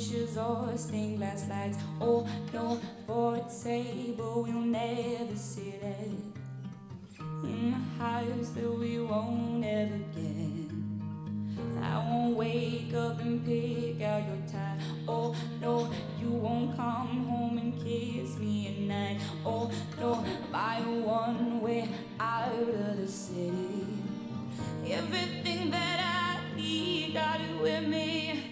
dishes or stained glass lights. Oh no, for a table we'll never sit at, in a house that we won't ever get. I won't wake up and pick out your tie. Oh no, you won't come home and kiss me at night. Oh no, buy a one-way out of the city. Everything that I need, got it with me.